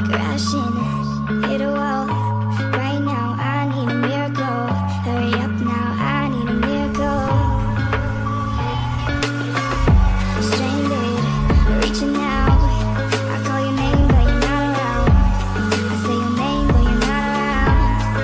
crashing, hit a wall. Right now I need a miracle. Hurry up now, I need a miracle. Stranded, reaching out. I call your name but you're not around. I say your name but you're not around.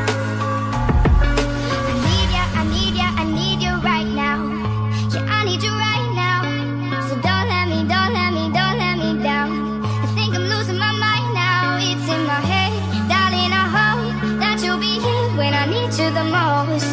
I need ya, I need ya, I need you right now. Yeah, I need you right now. So don't let me, don't let me, don't let me down. I think I'm losing my mind now. It's in my head, darling, I hope that you'll be here when I need you the most.